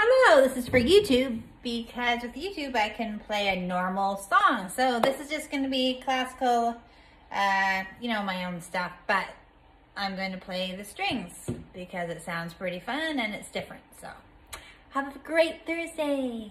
Hello, this is for YouTube because with YouTube I can play a normal song. So this is just going to be classical, my own stuff, but I'm going to play the strings because it sounds pretty fun and it's different. So have a great Thursday.